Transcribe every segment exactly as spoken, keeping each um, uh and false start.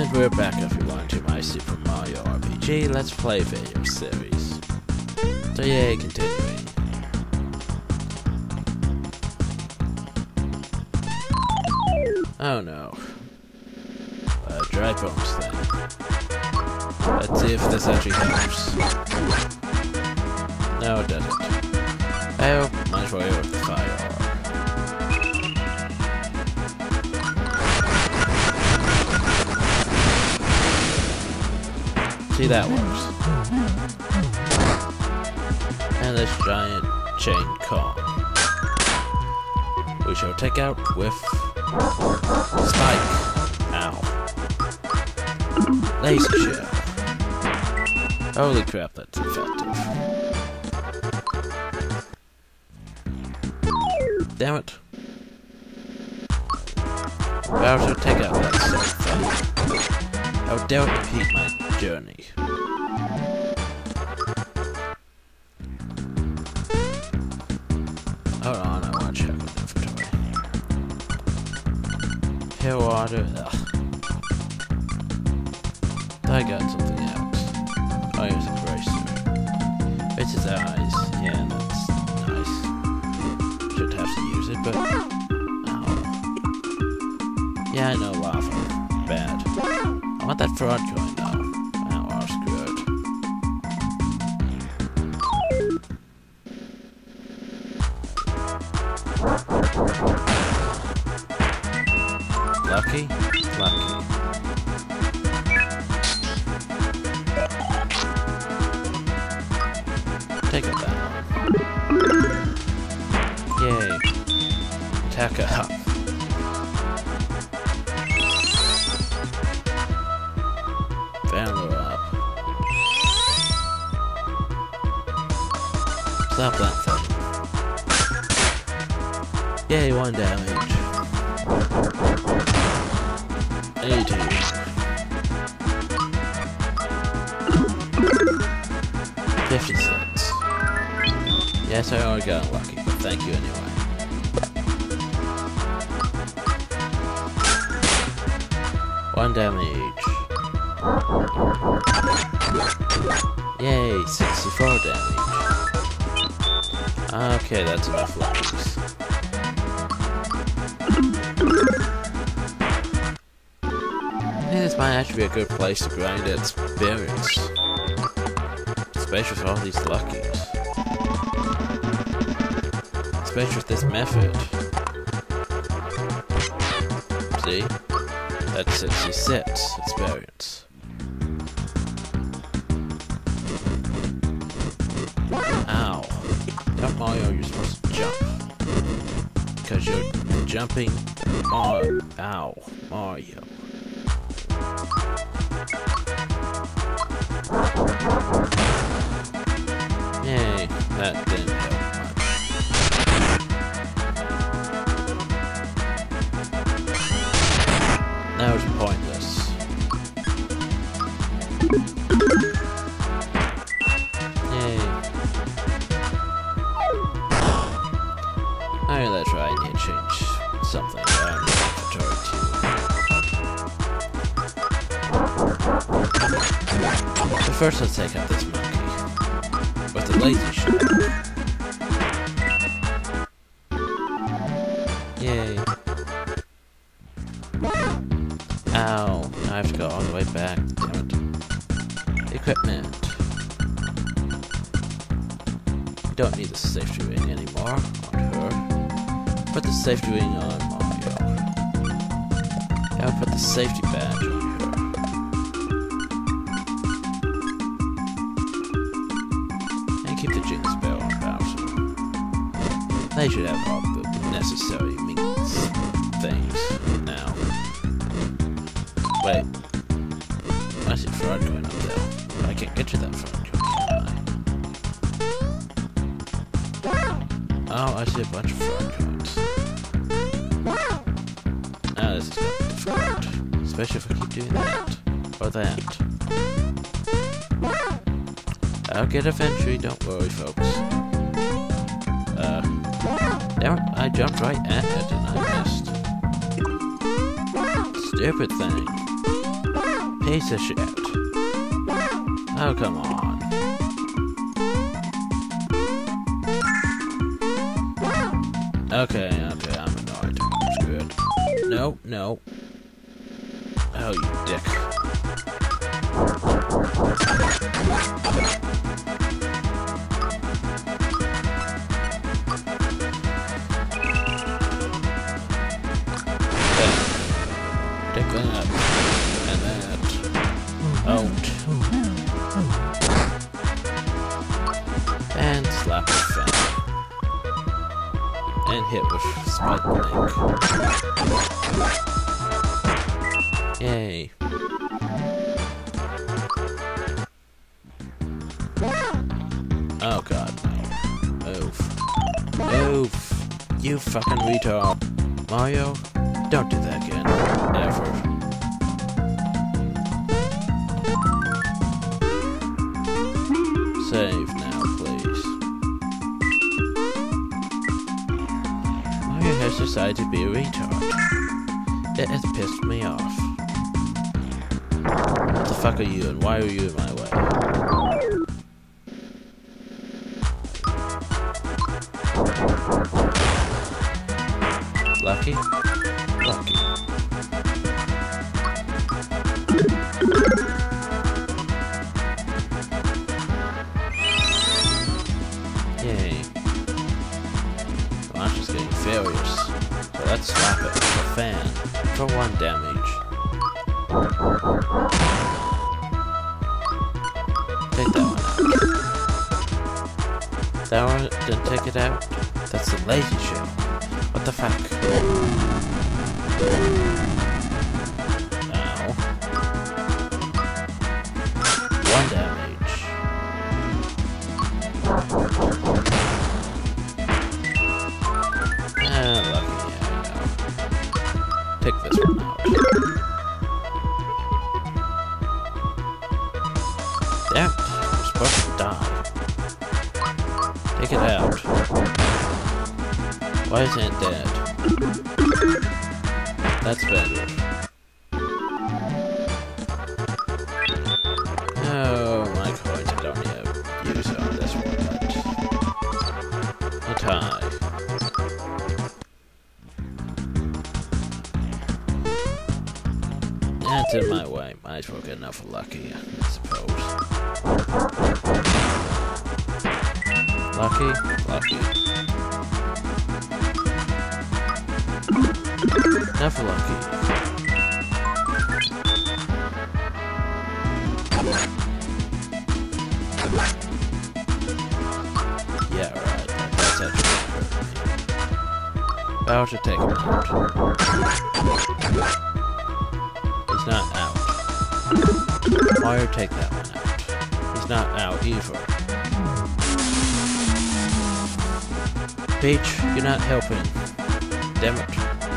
And we're back everyone to my Super Mario R P G Let's Play video series. So yay, continuing. Oh no. A dry bones thing. Let's see if this actually helps. No, it doesn't. Oh, might as well go with the fire. See, that works. And this giant chain Kong, we shall take out with Spike. Ow. Laser shell. Holy crap, that's effective. Damn it. Bowser, take out that stuff. How dare it impede my journey. Hold on, I want to check with inventory. Pale water, ugh. I got something else. Oh, here's a bracer. It's his eyes. Yeah, that's nice. Should have to use it, but... Ow. Yeah, I know, lava. Bad. I want that fraud coin, though. Ow, I was screwed. Lucky? Lucky. Take up that one. Yay. Attack up. Vandler up. Stop that thing. Yay, one damage. eighty. fifty-six. Yes, I only got lucky, but thank you anyway. One damage. Yay, sixty-four damage. Okay, that's enough luckies. I think this might actually be a good place to grind experience. Especially with all these luckies. Especially with this method. See? That's sixty-six experience. Ow. Not Mario, you're supposed to jump. Because you're jumping Mario. Ow. Mario. Yay, that didn't help much. That was pointless. Yay. Alright, let's try and change something around the inventory too. But first, let's take out this monkey with the laser shot. Yay. Ow, I have to go all the way back. Damn it. Equipment. Don't need the safety ring anymore on her. Put the safety ring on Mario. Now put the safety badge on her. And keep the Jinx Bell on Bowser. They should have all the necessary means things now. Wait. I see fraud going up there. I can't get to that fraud coin, can I? Oh, I see a bunch of fraud coins. Now this is gonna be difficult. Especially if I keep doing that. Or that. I'll get eventually, don't worry folks. Uh damn it, I jumped right at it and I missed. Stupid thing. Piece of shit. Oh, come on. Okay, okay, I'm annoyed. Screw it. No, no. Oh, you dick. Take that. And that. Out. And slap the fan. And hit with Spike Link. Yay. Oh god, no. Oof. Oof. You fucking retard. Mario, don't do that again. Ever. Save now, please. Mario has decided to be a retard. It has pissed me off. What the fuck are you and why are you in my way? Lucky? Lucky. Yay. Launch is getting furious. So let's slap it with a fan for one damage. Take that one out. That one didn't take it out? That's the lazy shit. What the fuck? Ow. One damage. Ah, lucky, yeah, I know. Take this one out. Damn, I'm supposed to die. Take it out. Why isn't it dead? That's better. Oh, my coins I don't have use on this one, but a tie. That's in my way. Might as well get enough lucky, I suppose. Lucky? Lucky. Never lucky. Yeah, right. That's actually hurt me. Bowser, take him out. He's not out. Mario, take that one out. He's not out either. Peach, you're not helping. Damn it.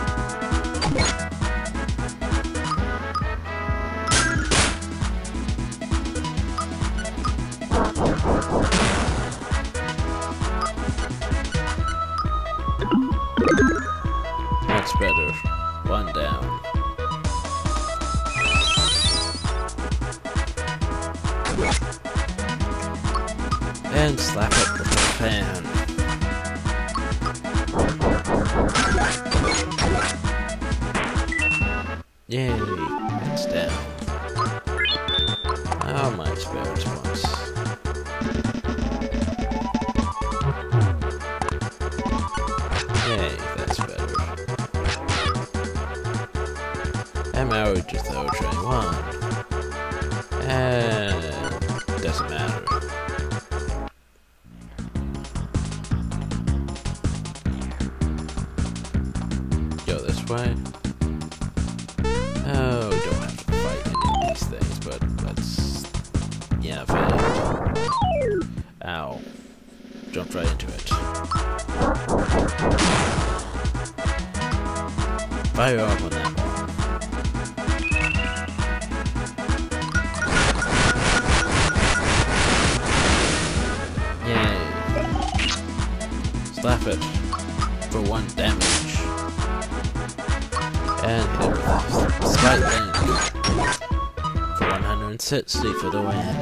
That's better. One down. And slap it with the fan. Yay, it's down. Oh, my spare response. Yay, that's better. And Mario just throw train one. And doesn't matter. Go this way. Oh, we don't have to fight any of these things, but let's... yeah, failed. Ow. Jumped right into it. Fire up on that one. Yay. Slap it for one damage. And hit it with Spike Link for and sit sleep for the win.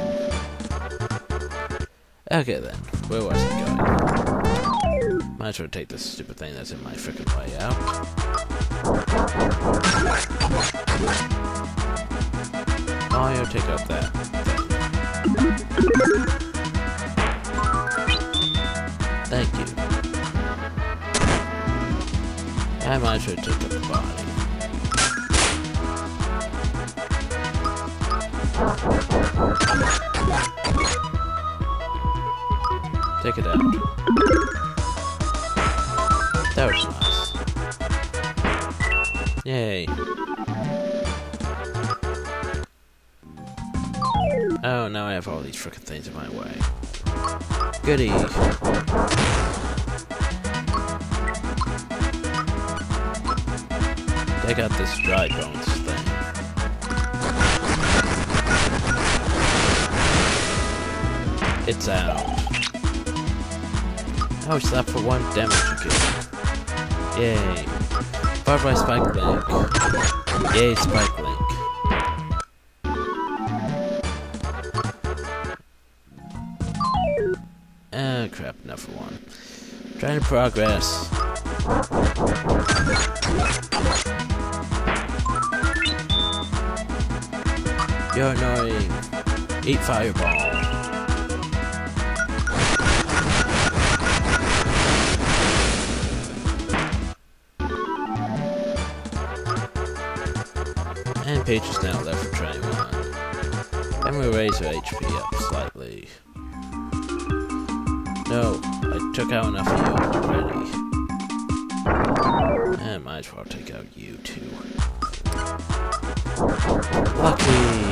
Okay then, where was I going? Might as well take this stupid thing that's in my frickin' way out. Oh, you'll take up that thing. Thank you. I might as well take up the body. Take it out. That was nice. Yay. Oh, now I have all these frickin' things in my way. Goody. Take out this dry bones thing. It's out. Oh, it's that for one damage again. Yay. Bye-bye, Spike Link. Yay, Spike Link. Ah, crap, enough for one. Trying to progress. You're annoying. Eat fireball. And Peach is now left for trying one. And we'll raise her H P up slightly. No, I took out enough of you already. And might as well take out you too. Lucky!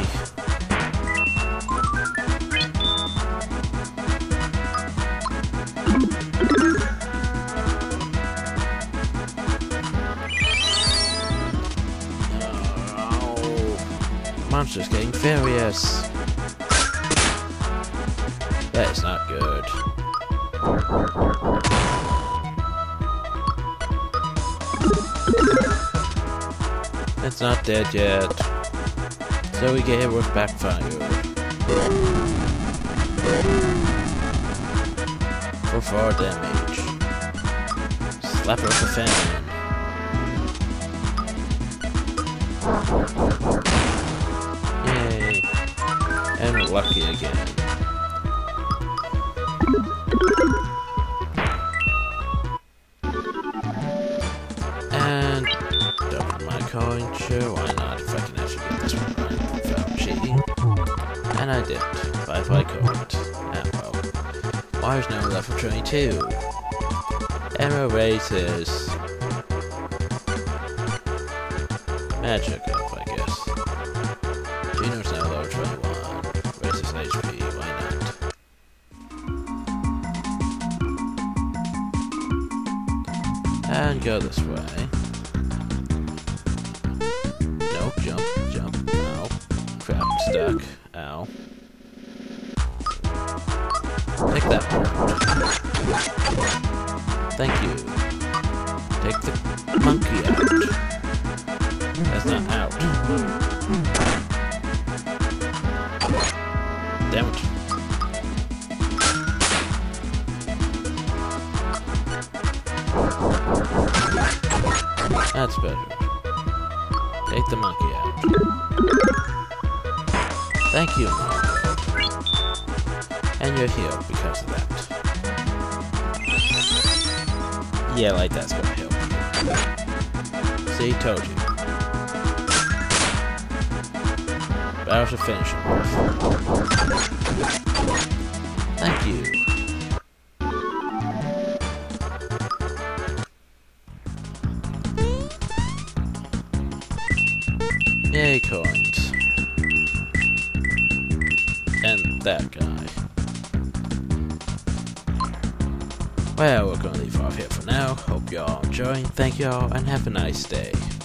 Oh, monster's getting furious. That is not good. It's not dead yet, so we get hit with backfire. For four damage. Slap her with the fan. Yay. And we're lucky again. And double my coin, sure, why not, if I can actually get this one right without cheating. And I did, but if I couldn't, ah well. Mario's now level twenty-two. Emerald raises magic up, I guess. Gino's now level twenty-one. Raises H P, why not? And go this way. No, jump, jump, ow. Crap, I'm stuck. Ow. Take that one. Thank you. Take the monkey out. That's not out. Damn it. That's better. Take the monkey out. Thank you, Mario. And you're healed because of that. Yeah, like that's gonna help. See, told you. But I have to finish him off. Thank you. Yay, coins. And that guy. Well, we're gonna leave off here for now. Hope y'all enjoying. Thank y'all, and have a nice day.